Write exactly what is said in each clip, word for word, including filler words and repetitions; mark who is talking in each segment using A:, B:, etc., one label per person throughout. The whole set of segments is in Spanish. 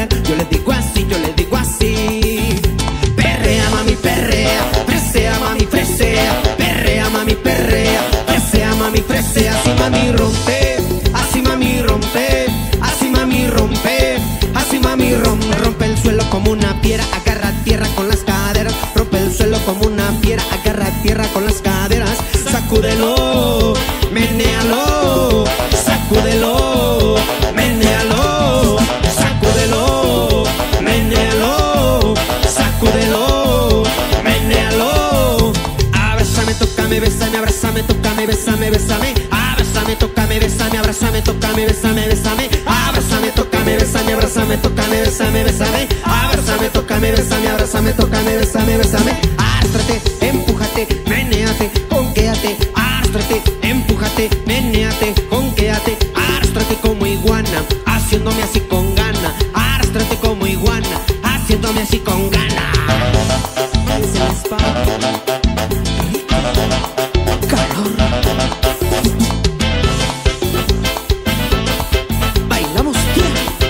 A: bailar. Yo les digo así, yo les digo así. Perrea, mami, perrea, presea, mami, presea, perrea, mami, perrea, presea, mami, presea. Así mami rompe, así mami rompe, así mami rompe, así mami rompe. Rompe el suelo como una piedra, agarra tierra con las caderas. Rompe el suelo como una piedra, agarra tierra con las caderas. Sacúdelo, menéalo, sacúdelo, menéalo, sacúdelo, menéalo, sacúdelo, menéalo. Abrázame, tócame, bésame, abrázame, tócame, bésame, bésame. Abrázame, tócame, bésame, abrázame, tócame, bésame, bésame. Abrázame, tócame, bésame, abrázame, tócame, bésame, bésame. Abrázame, tócame, bésame, abrázame, tócame, bésame, bésame. Árstrate, empújate, menéate, jonquéate. Árstrate, empújate, menéate, jonquéate. Árstrate como iguana, haciéndome así con gana. Árstrate como iguana, haciéndome así con gana. Se me espanta. Calor. Bailamos, tía.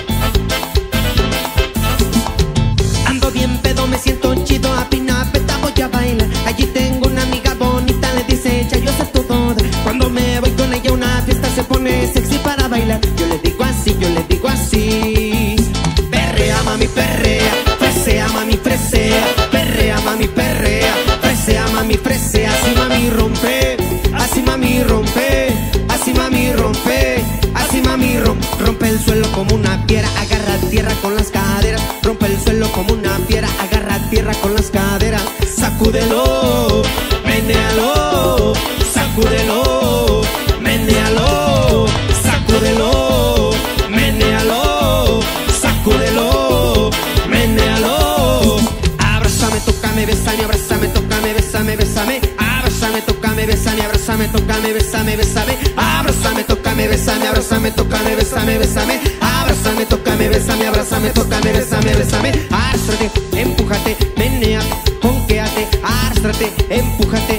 A: Ando bien pedo, me siento chido, a pina peta voy a bailar. Allí tengo una amiga bonita, le dice ella, yo sé todo. Cuando me voy con ella a una fiesta se pone sexy para bailar. Yo le digo así, yo le digo así. Perrea, mami, perrea, presea, mami, presea, perrea, mami, perrea, presea, mami, presea. Así mami rompe, así mami rompe, así mami rompe, así mami rompe. Rompe el suelo como una piedra, agarra tierra con las caderas. Rompe el suelo como una piedra, agarra tierra con las caderas. Sacúdelo, menéalo, sacúdelo, menéalo, sacúdelo, menéalo, sacúdelo, menéalo. Abrázame, tócame, bésame, abrázame, tócame, bésame, bésame. Abrázame, tócame, bésame, abrázame, tócame, bésame, bésame. Abrázame, tócame, bésame, abrázame, tócame, bésame, bésame. Abrázame, tócame, bésame, abrázame, tócame, bésame, bésame. Árstrate, empújate, menéate, jonquéate. Árstrate, empújate,